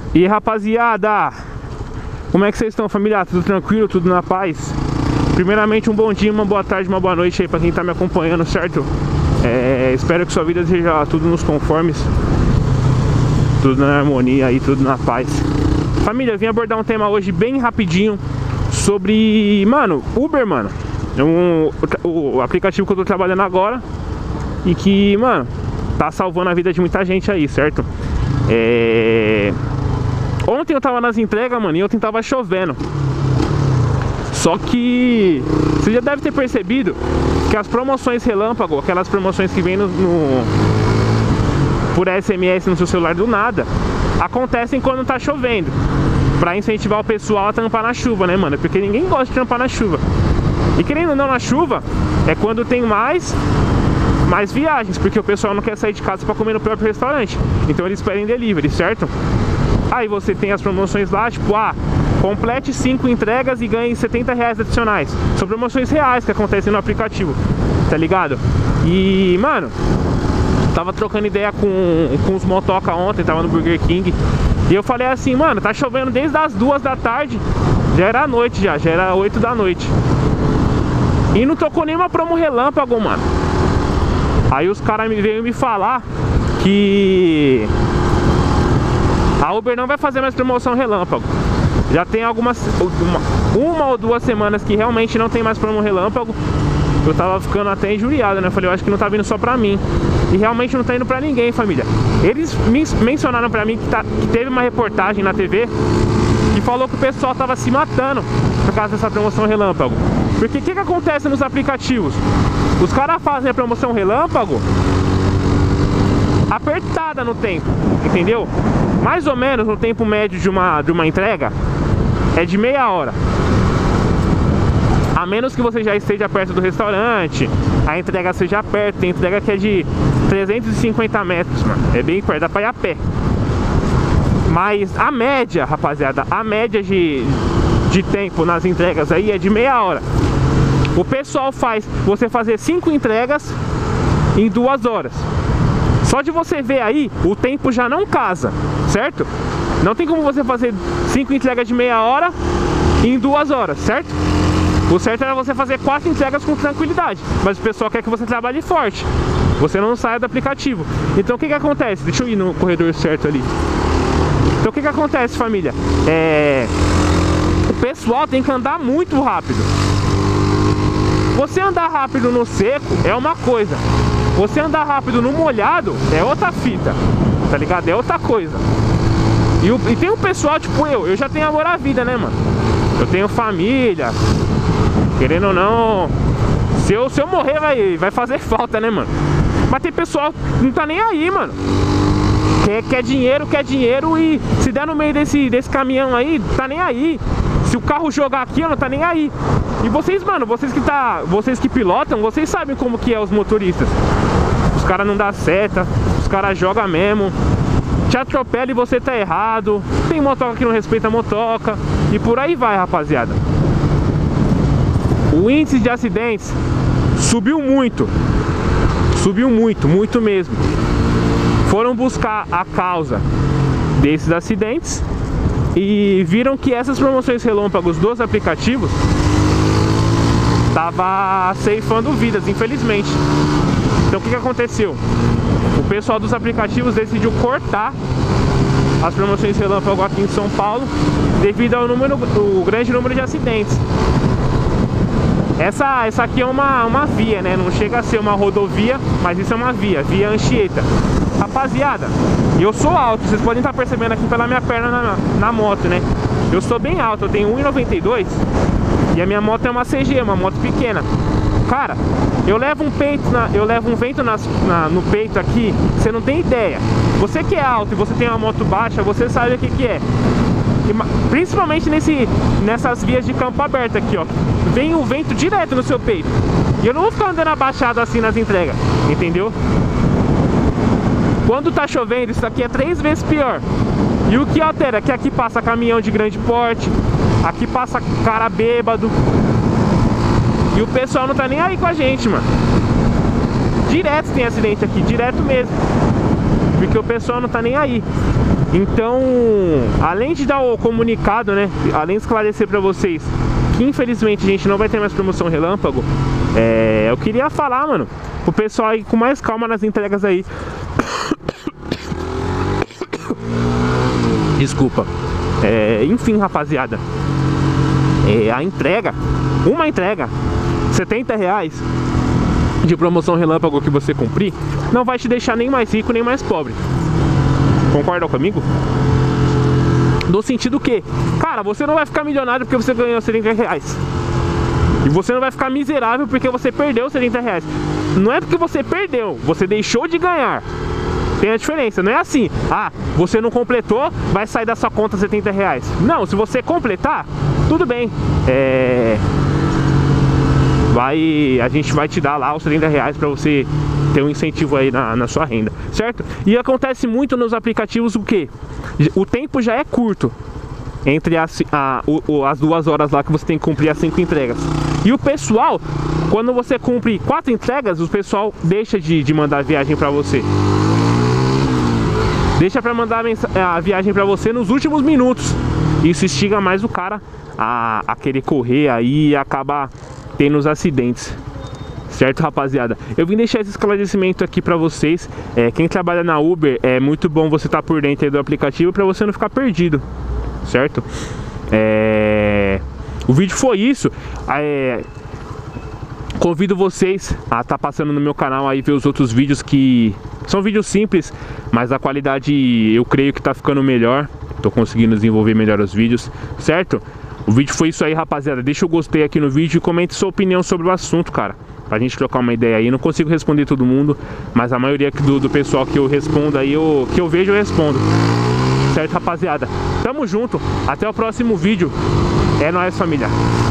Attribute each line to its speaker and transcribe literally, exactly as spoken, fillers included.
Speaker 1: E rapaziada, como é que vocês estão, família? Tudo tranquilo? Tudo na paz? Primeiramente um bom dia, uma boa tarde, uma boa noite aí pra quem tá me acompanhando, certo? É, espero que sua vida seja tudo nos conformes, tudo na harmonia aí, tudo na paz. Família, eu vim abordar um tema hoje bem rapidinho sobre, mano, Uber, mano. Um, o, o aplicativo que eu tô trabalhando agora e que, mano, tá salvando a vida de muita gente aí, certo? É... Ontem eu tava nas entregas, mano, e ontem tava chovendo. Só que você já deve ter percebido que as promoções relâmpago, aquelas promoções que vem no, no por S M S no seu celular do nada, acontecem quando tá chovendo, pra incentivar o pessoal a trampar na chuva, né, mano? Porque ninguém gosta de trampar na chuva. E querendo ou não, na chuva é quando tem mais mais viagens, porque o pessoal não quer sair de casa pra comer no próprio restaurante. Então eles pedem delivery, certo? Aí você tem as promoções lá, tipo, ah, complete cinco entregas e ganhe setenta reais adicionais. São promoções reais que acontecem no aplicativo, tá ligado? E, mano, tava trocando ideia com, com os motoca ontem, tava no Burger King. E eu falei assim, mano, tá chovendo desde as duas da tarde. Já era noite já, já era oito da noite. E não tocou nenhuma promo relâmpago, mano. Aí os caras me veio me falar que a Uber não vai fazer mais promoção relâmpago. Já tem algumas, uma, uma ou duas semanas que realmente não tem mais promo relâmpago. Eu tava ficando até injuriado, né? Eu falei, eu acho que não tá vindo só pra mim. E realmente não tá indo pra ninguém, família. Eles me mencionaram pra mim que, tá, que teve uma reportagem na T V que falou que o pessoal tava se matando por causa dessa promoção relâmpago. Porque o que que acontece nos aplicativos? Os caras fazem a promoção relâmpago apertada no tempo, entendeu? Mais ou menos no tempo médio de uma, de uma entrega é de meia hora. A menos que você já esteja perto do restaurante, a entrega seja perto. Tem entrega que é de trezentos e cinquenta metros, mano. É bem perto, dá pra ir a pé. Mas a média, rapaziada, a média de, de tempo nas entregas aí é de meia hora. O pessoal faz você fazer cinco entregas em duas horas. Só de você ver aí, o tempo já não casa, certo? Não tem como você fazer cinco entregas de meia hora em duas horas, certo? O certo era você fazer quatro entregas com tranquilidade. Mas o pessoal quer que você trabalhe forte, você não saia do aplicativo. Então o que que acontece? Deixa eu ir no corredor certo ali. Então o que que acontece, família? É... O pessoal tem que andar muito rápido. Você andar rápido no seco é uma coisa, você andar rápido no molhado é outra fita, tá ligado? É outra coisa. E, o, e tem um pessoal tipo eu, eu já tenho amor à vida, né, mano? Eu tenho família, querendo ou não, se eu, se eu morrer vai, vai fazer falta, né, mano? Mas tem pessoal que não tá nem aí, mano. Quer, quer dinheiro, quer dinheiro e se der no meio desse, desse caminhão aí, tá nem aí. Se o carro jogar aqui, não tá nem aí. E vocês, mano, vocês que tá, vocês que pilotam, vocês sabem como que é os motoristas. Os caras não dão seta, os caras jogam mesmo, te atropela e você tá errado. Tem motoca que não respeita a motoca e por aí vai, rapaziada. O índice de acidentes subiu muito. Subiu muito, muito mesmo. Foram buscar a causa desses acidentes e viram que essas promoções relâmpagos dos aplicativos tava ceifando vidas, infelizmente. Então o que que aconteceu? O pessoal dos aplicativos decidiu cortar as promoções relâmpago aqui em São Paulo devido ao número, o grande número de acidentes. Essa, essa aqui é uma, uma via, né? Não chega a ser uma rodovia, mas isso é uma via, via Anchieta. Rapaziada, eu sou alto, vocês podem estar percebendo aqui pela minha perna na, na moto, né? Eu sou bem alto, eu tenho um e noventa e dois e a minha moto é uma C G, uma moto pequena. Cara, eu levo um peito, na, eu levo um vento nas, na, no peito aqui, você não tem ideia. Você que é alto e você tem uma moto baixa, você sabe o que que é. E, principalmente nesse, nessas vias de campo aberto aqui, ó. Vem o vento direto no seu peito. E eu não vou ficar andando abaixado assim nas entregas, entendeu? Quando tá chovendo, isso aqui é três vezes pior. E o que altera é que aqui passa caminhão de grande porte, aqui passa cara bêbado. E o pessoal não tá nem aí com a gente, mano. Direto tem acidente aqui, direto mesmo. Porque o pessoal não tá nem aí. Então, além de dar o comunicado, né, além de esclarecer pra vocês que infelizmente a gente não vai ter mais promoção relâmpago, é, eu queria falar, mano, pro pessoal aí com mais calma nas entregas aí. Desculpa. É, enfim, rapaziada, é, a entrega, uma entrega, setenta reais de promoção relâmpago que você cumprir, não vai te deixar nem mais rico nem mais pobre. Concordam comigo? No sentido que, cara, você não vai ficar milionário porque você ganhou setenta reais. E você não vai ficar miserável porque você perdeu setenta reais. Não é porque você perdeu, você deixou de ganhar. Tem a diferença, não é assim, ah, você não completou, vai sair da sua conta setenta reais. Não, se você completar, tudo bem. É... Vai, a gente vai te dar lá os setenta reais pra você ter um incentivo aí na, na sua renda, certo? E acontece muito nos aplicativos o que? O tempo já é curto entre as, a, o, as duas horas lá que você tem que cumprir as cinco entregas. E o pessoal, quando você cumpre quatro entregas, o pessoal deixa de, de mandar viagem pra você. Deixa pra mandar a, a viagem pra você nos últimos minutos. Isso instiga mais o cara a, a querer correr aí e acabar tendo os acidentes. Certo, rapaziada? Eu vim deixar esse esclarecimento aqui pra vocês. É, quem trabalha na Uber, é muito bom você estar por dentro aí do aplicativo pra você não ficar perdido. Certo? É... O vídeo foi isso. É... Convido vocês a estar passando no meu canal aí, ver os outros vídeos que são vídeos simples, mas a qualidade eu creio que tá ficando melhor. Tô conseguindo desenvolver melhor os vídeos, certo? O vídeo foi isso aí, rapaziada. Deixa o gostei aqui no vídeo e comente sua opinião sobre o assunto, cara, pra gente trocar uma ideia aí. Não consigo responder todo mundo, mas a maioria do, do pessoal que eu respondo aí, eu, que eu vejo, eu respondo. Certo, rapaziada? Tamo junto, até o próximo vídeo. É nóis, família.